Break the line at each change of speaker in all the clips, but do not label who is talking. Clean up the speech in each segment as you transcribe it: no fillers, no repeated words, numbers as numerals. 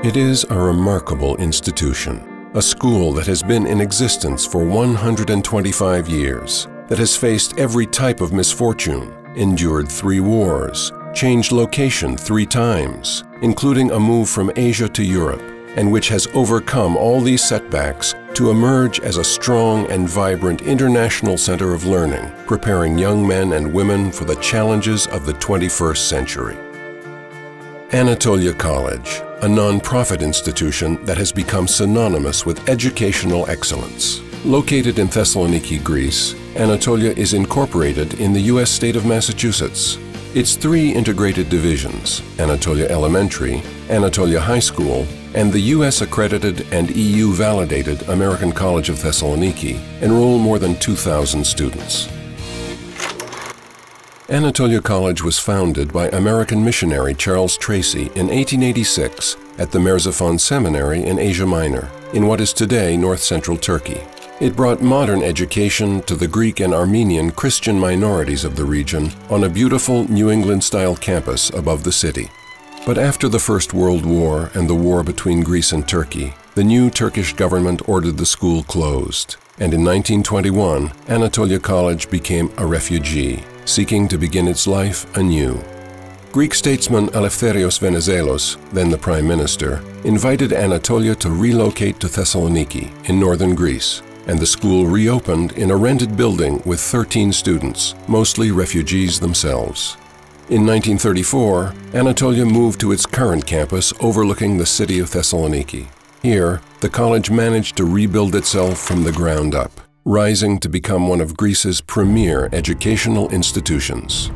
It is a remarkable institution, a school that has been in existence for 125 years, that has faced every type of misfortune, endured 3 wars, changed location 3 times, including a move from Asia to Europe, and which has overcome all these setbacks to emerge as a strong and vibrant international center of learning, preparing young men and women for the challenges of the 21st century. Anatolia College, a non-profit institution that has become synonymous with educational excellence. Located in Thessaloniki, Greece, Anatolia is incorporated in the U.S. state of Massachusetts. Its 3 integrated divisions, Anatolia Elementary, Anatolia High School, and the U.S.-accredited and EU-validated American College of Thessaloniki, enroll more than 2,000 students. Anatolia College was founded by American missionary Charles Tracy in 1886 at the Merziphon Seminary in Asia Minor, in what is today north-central Turkey. It brought modern education to the Greek and Armenian Christian minorities of the region on a beautiful New England-style campus above the city. But after the First World War and the war between Greece and Turkey, the new Turkish government ordered the school closed, and in 1921, Anatolia College became a refugee, seeking to begin its life anew. Greek statesman Eleftherios Venizelos, then the Prime Minister, invited Anatolia to relocate to Thessaloniki in northern Greece, and the school reopened in a rented building with 13 students, mostly refugees themselves. In 1934, Anatolia moved to its current campus overlooking the city of Thessaloniki. Here, the college managed to rebuild itself from the ground up, rising to become one of Greece's premier educational institutions.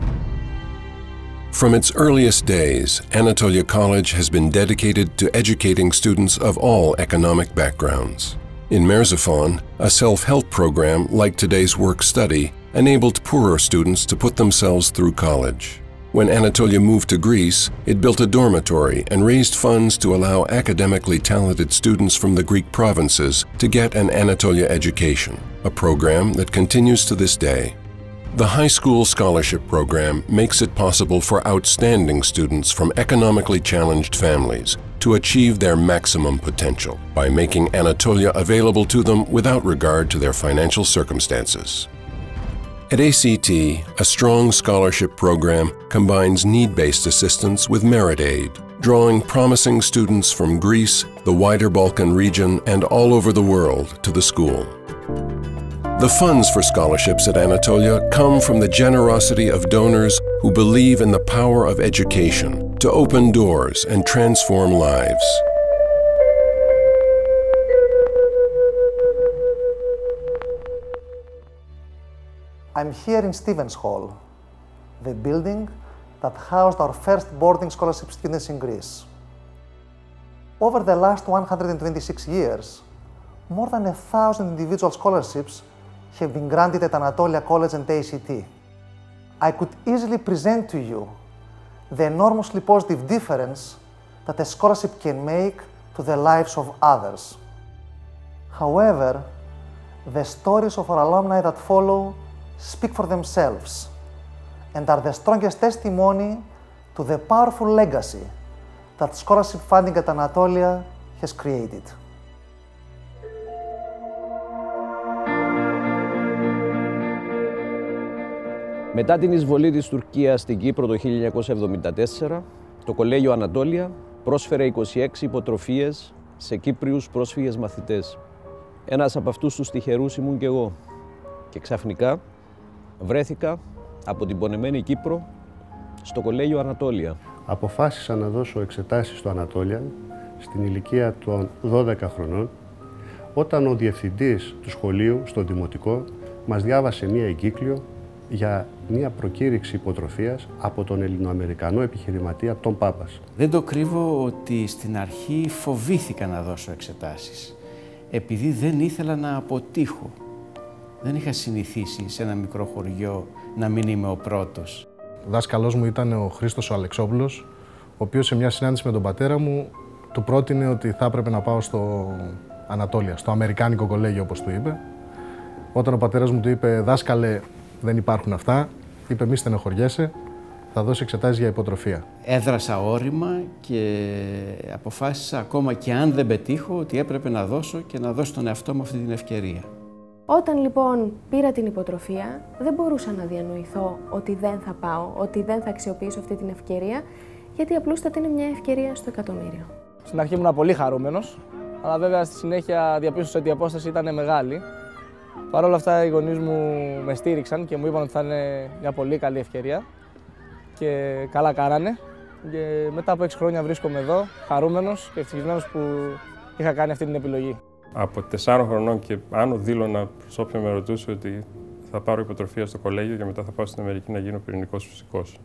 From its earliest days, Anatolia College has been dedicated to educating students of all economic backgrounds. In Merziphon, a self-help program like today's work-study enabled poorer students to put themselves through college. When Anatolia moved to Greece, it built a dormitory and raised funds to allow academically talented students from the Greek provinces to get an Anatolia education, a program that continues to this day. The high school scholarship program makes it possible for outstanding students from economically challenged families to achieve their maximum potential by making Anatolia available to them without regard to their financial circumstances. At ACT, a strong scholarship program combines need-based assistance with merit aid, drawing promising students from Greece, the wider Balkan region, and all over the world to the school. The funds for scholarships at Anatolia come from the generosity of donors who believe in the power of education to open doors and transform lives.
I'm here in Stevens Hall, the building that housed our first boarding scholarship students in Greece. Over the last 126 years, more than 1,000 individual scholarships have been granted at Anatolia College and ACT. I could easily present to you the enormously positive difference that a scholarship can make to the lives of others. However, the stories of our alumni that follow speak for themselves and are the strongest testimony to the powerful legacy that scholarship funding at Anatolia has created.
Μετά την εισβολή της Τουρκίας στην Κύπρο το 1974, το Κολέγιο Ανατόλια πρόσφερε 26 υποτροφίες σε Κύπριους πρόσφυγες μαθητές. Ένας από αυτούς τους τυχερούς ήμουν και εγώ. Και ξαφνικά βρέθηκα από την πονεμένη Κύπρο στο Κολέγιο Ανατόλια.
Αποφάσισα να δώσω εξετάσεις στο Ανατόλια στην ηλικία των 12 χρονών, όταν ο διευθυντής του σχολείου, στο Δημοτικό, μας διάβασε μία εγκύκλιο για μία προκήρυξη υποτροφίας από τον Ελληνοαμερικανό επιχειρηματία τον Πάπας.
Δεν το κρύβω ότι στην αρχή φοβήθηκα να δώσω εξετάσεις, επειδή δεν ήθελα να αποτύχω. Δεν είχα συνηθίσει σε ένα μικρό χωριό να μην είμαι ο πρώτος.
Ο δάσκαλός μου ήταν ο Χρήστος ο Αλεξόπουλος, ο οποίος σε μια συνάντηση με τον πατέρα μου του πρότεινε ότι θα έπρεπε να πάω στο Ανατόλια, στο Αμερικάνικο κολέγιο όπως του είπε. Όταν ο πατέρας μου του είπε «Δάσκαλε, δεν υπάρχουν αυτά», είπε «Μη στενοχωριέσαι, θα δώσει εξετάσεις για υποτροφία.
Έδρασα όρημα και αποφάσισα, ακόμα και αν δεν πετύχω, ότι έπρεπε να δώσω και να δώσω τον εαυτό μου αυτή την ευκαιρία.
Όταν λοιπόν πήρα την υποτροφία, δεν μπορούσα να διανοηθώ ότι δεν θα πάω, ότι δεν θα αξιοποιήσω αυτή την ευκαιρία, γιατί απλούστατα είναι μια ευκαιρία στο εκατομμύριο.
Στην αρχή ήμουν πολύ χαρούμενος, αλλά βέβαια στη συνέχεια διαπίστωσα ότι η απόσταση ήταν μεγάλη. Παρ' όλα αυτά, οι γονείς μου με στήριξαν και μου είπαν ότι θα είναι μια πολύ καλή ευκαιρία και καλά κάνανε. Και μετά από 6 χρόνια βρίσκομαι εδώ, χαρούμενος και ευτυχισμένος που είχα κάνει αυτή την επιλογή.
Από 4 χρονών και άνω δήλωνα προς όποιον με ρωτούσε ότι θα πάρω υποτροφία στο κολέγιο και μετά θα πάω στην Αμερική να γίνω πυρηνικός φυσικός.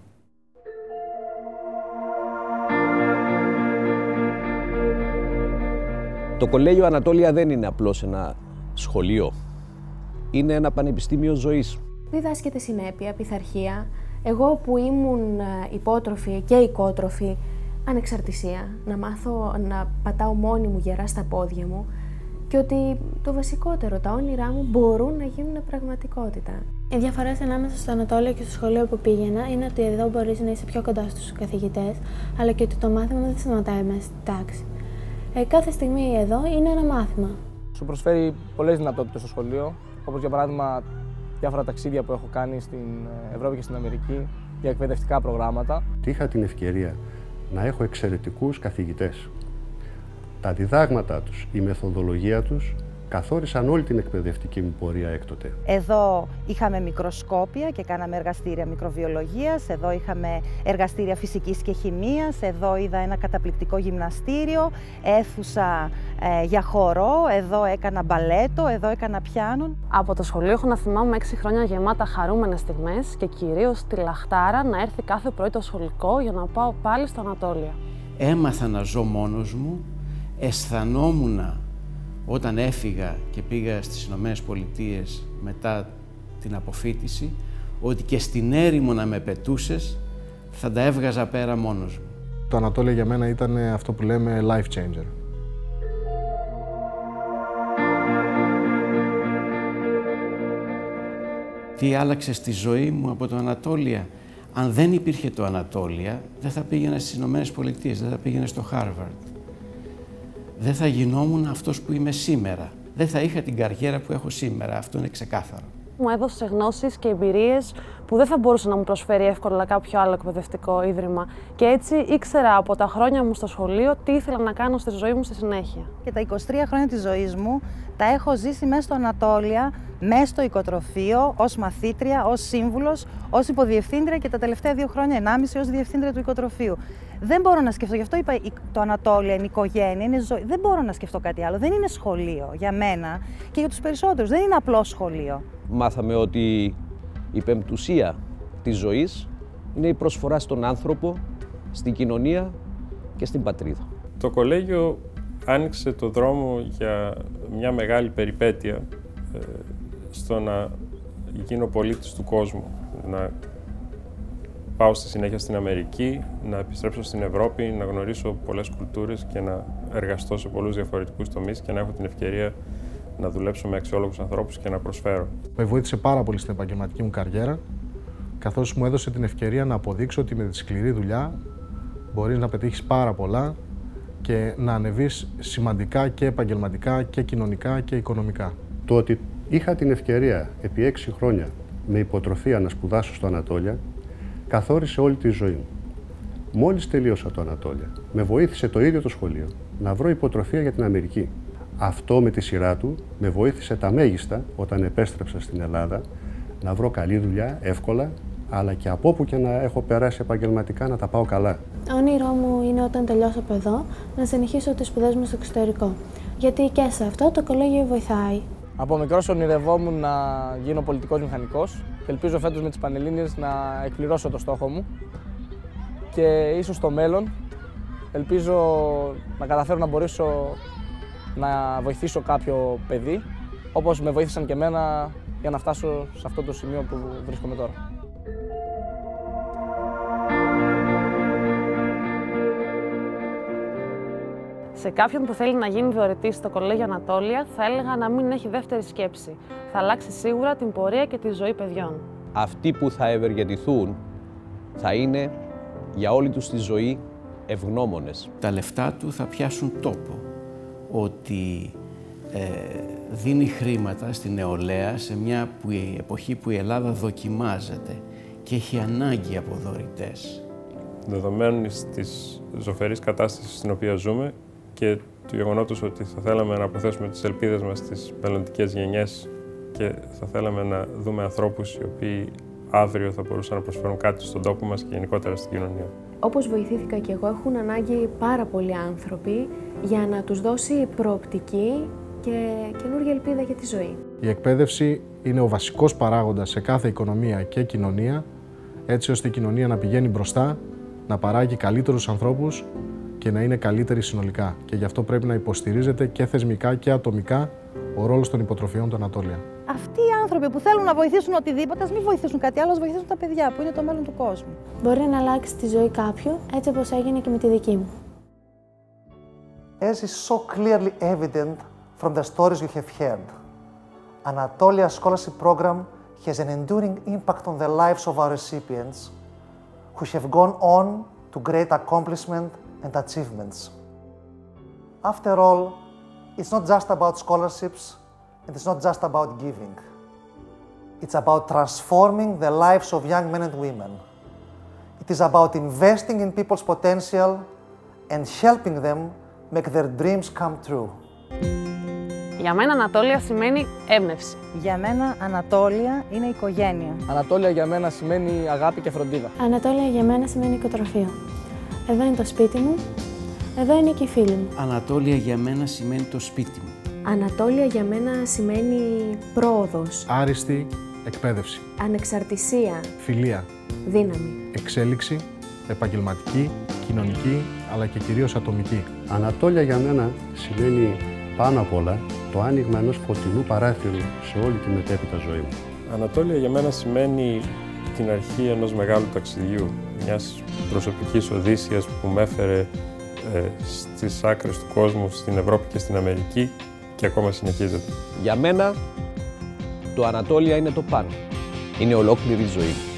Το Κολέγιο Ανατόλια δεν είναι απλώς ένα σχολείο. Είναι ένα πανεπιστήμιο ζωής.
Διδάσκεται συνέπεια, πειθαρχία. Εγώ που ήμουν υπότροφη και οικότροφη, ανεξαρτησία. Να μάθω να πατάω μόνη μου γερά στα πόδια μου και ότι το βασικότερο, τα όνειρά μου μπορούν να γίνουν πραγματικότητα.
Οι διαφορές ανάμεσα στο Ανατόλιο και στο σχολείο που πήγαινα είναι ότι εδώ μπορείς να είσαι πιο κοντά στους καθηγητές, αλλά και ότι το μάθημα δεν σταματάει μέσα στην τάξη. Κάθε στιγμή εδώ είναι ένα μάθημα.
Σου προσφέρει πολλές δυνατότητες στο σχολείο, όπως για παράδειγμα διάφορα ταξίδια που έχω κάνει στην Ευρώπη και στην Αμερική για εκπαιδευτικά προγράμματα.
Είχα την ευκαιρία να έχω εξαιρετικούς καθηγητές. Τα διδάγματά τους, η μεθοδολογία τους καθόρισαν όλη την εκπαιδευτική μου πορεία έκτοτε.
Εδώ είχαμε μικροσκόπια και κάναμε εργαστήρια μικροβιολογίας, εδώ είχαμε εργαστήρια φυσικής και χημείας, εδώ είδα ένα καταπληκτικό γυμναστήριο, αίθουσα για χορό, εδώ έκανα μπαλέτο, εδώ έκανα πιάνο.
Από το σχολείο έχω να θυμάμαι 6 χρόνια γεμάτα χαρούμενες στιγμές και κυρίως τη λαχτάρα να έρθει κάθε πρωί το σχολικό για να πάω πάλι στο Ανατόλια.
Έμαθα να ζω μόνος μου, αισθανόμουν όταν έφυγα και πήγα στις Ηνωμένες Πολιτείες μετά την αποφοίτηση, ότι και στην έρημο να με πετούσες, θα τα έβγαζα πέρα μόνος μου.
Το Ανατόλια για μένα ήταν αυτό που λέμε life changer.
Τι άλλαξε στη ζωή μου από το Ανατόλια? Αν δεν υπήρχε το Ανατόλια, δεν θα πήγαινα στις Ηνωμένες Πολιτείες, δεν θα πήγαινα στο Harvard. Δεν θα γινόμουν αυτός που είμαι σήμερα. Δεν θα είχα την καριέρα που έχω σήμερα. Αυτό είναι ξεκάθαρο.
Μου έδωσε γνώσεις και εμπειρίες που δεν θα μπορούσε να μου προσφέρει εύκολα κάποιο άλλο εκπαιδευτικό ίδρυμα. Και έτσι ήξερα από τα χρόνια μου στο σχολείο τι ήθελα να κάνω στη ζωή μου στη συνέχεια.
Και τα 23 χρόνια της ζωής μου τα έχω ζήσει μέσα στο Ανατόλια, μέσα στο οικοτροφείο, ως μαθήτρια, ως σύμβουλος, ως υποδιευθύντρια και τα τελευταία 2 χρόνια, 1,5 ως διευθύντρια του οικοτροφείου. Δεν μπορώ να σκεφτώ, γι' αυτό είπα το Ανατόλια είναι οικογένεια, είναι ζωή. Δεν μπορώ να σκεφτώ κάτι άλλο. Δεν είναι σχολείο για μένα και για τους περισσότερους. Δεν είναι απλό σχολείο.
Μάθαμε ότι η πεμπτουσία της ζωής είναι η προσφορά στον άνθρωπο, στην κοινωνία και στην πατρίδα.
Το κολέγιο άνοιξε το δρόμο για μια μεγάλη περιπέτεια στο να γίνω πολίτης του κόσμου. Να πάω στη συνέχεια στην Αμερική, να επιστρέψω στην Ευρώπη, να γνωρίσω πολλές κουλτούρες και να εργαστώ σε πολλούς διαφορετικούς τομείς και να έχω την ευκαιρία να δουλέψω με αξιόλογους ανθρώπους και να προσφέρω.
Με βοήθησε πάρα πολύ στην επαγγελματική μου καριέρα, καθώς μου έδωσε την ευκαιρία να αποδείξω ότι με τη σκληρή δουλειά μπορείς να πετύχεις πάρα πολλά και να ανεβείς σημαντικά και επαγγελματικά και κοινωνικά και οικονομικά.
Το ότι είχα την ευκαιρία επί 6 χρόνια με υποτροφία να σπουδάσω στο Ανατόλια καθόρισε όλη τη ζωή μου. Μόλις τελείωσα το Ανατόλια, με βοήθησε το ίδιο το σχολείο να βρω υποτροφία για την Αμερική. Αυτό με τη σειρά του με βοήθησε τα μέγιστα όταν επέστρεψα στην Ελλάδα να βρω καλή δουλειά, εύκολα, αλλά και από όπου και να έχω περάσει επαγγελματικά να τα πάω καλά.
Το όνειρό μου είναι όταν τελειώσω από εδώ να συνεχίσω τις σπουδές μου στο εξωτερικό. Γιατί και σε αυτό το κολέγιο βοηθάει.
Από μικρός ονειρευόμουν να γίνω πολιτικός μηχανικός και ελπίζω φέτος με τις Πανελλήνιες να εκπληρώσω το στόχο μου. Και ίσως στο μέλλον ελπίζω να καταφέρω να μπορέσω να βοηθήσω κάποιο παιδί, όπως με βοήθησαν και εμένα για να φτάσω σε αυτό το σημείο που βρίσκομαι τώρα.
Σε κάποιον που θέλει να γίνει δωρητής στο Κολέγιο Ανατόλια, θα έλεγα να μην έχει δεύτερη σκέψη. Θα αλλάξει σίγουρα την πορεία και τη ζωή παιδιών.
Αυτοί που θα ευεργετηθούν Θα είναι για όλη τους τη ζωή ευγνώμονες.
Τα λεφτά του θα πιάσουν τόπο. Ότι δίνει χρήματα στην νεολαία σε μια εποχή που η Ελλάδα δοκιμάζεται και έχει ανάγκη από δωρητές.
Δεδομένης της ζωφερής κατάστασης στην οποία ζούμε και του γεγονότος ότι θα θέλαμε να αποθέσουμε τις ελπίδες μας στις μελλοντικές γενιές και θα θέλαμε να δούμε ανθρώπους οι οποίοι αύριο θα μπορούσαν να προσφέρουν κάτι στον τόπο μας και γενικότερα στην κοινωνία.
Όπως βοηθήθηκα και εγώ, έχουν ανάγκη πάρα πολλοί άνθρωποι για να τους δώσει προοπτική και καινούργια ελπίδα για τη ζωή.
Η εκπαίδευση είναι ο βασικός παράγοντας σε κάθε οικονομία και κοινωνία, έτσι ώστε η κοινωνία να πηγαίνει μπροστά, να παράγει καλύτερους ανθρώπους και να είναι καλύτερη συνολικά. Και γι' αυτό πρέπει να υποστηρίζεται και θεσμικά και ατομικά ο ρόλος των υποτροφιών του Ανατόλια.
Αυτοί οι άνθρωποι που θέλουν να βοηθήσουν οτιδήποτε, ας μην βοηθήσουν κάτι άλλο, ας βοηθήσουν τα παιδιά που είναι το μέλλον του κόσμου.
Μπορεί να αλλάξει τη ζωή κάποιου, έτσι όπως έγινε και με τη δική μου.
As is so clearly evident from the stories you have heard, Anatolia Scholarship Program has an enduring impact on the lives of our recipients who have gone on to great accomplishment and achievements. After all, it's not just about scholarships and it's not just about giving. It's about transforming the lives of young men and women. It is about investing in people's potential and helping them make their dreams come true.
Για μένα Ανατόλια σημαίνει έμπνευση.
Για μένα Ανατόλια είναι οικογένεια.
Ανατόλια για μένα σημαίνει αγάπη και φροντίδα.
Ανατόλια για μένα σημαίνει οικοτροφείο. Εδώ είναι το σπίτι μου, εδώ είναι και οι φίλοι μου.
Ανατόλια για μένα σημαίνει το σπίτι μου.
Ανατόλια για μένα σημαίνει πρόοδος,
Άριστη εκπαίδευση,
ανεξαρτησία,
φιλία,
δύναμη.
εξέλιξη, επαγγελματική, κοινωνική, αλλά και κυρίως ατομική.
Ανατόλια για μένα σημαίνει πάνω απ' όλα το άνοιγμα ενός φωτεινού παράθυρου σε όλη τη μετέπειτα ζωή μου.
Ανατόλια για μένα σημαίνει την αρχή ενός μεγάλου ταξιδιού, μιας προσωπικής οδύσσιας που με έφερε στις άκρες του κόσμου, στην Ευρώπη και στην Αμερική και ακόμα συνεχίζεται.
Για μένα το Ανατόλια είναι το πάνω. Είναι ολόκληρη η ζωή.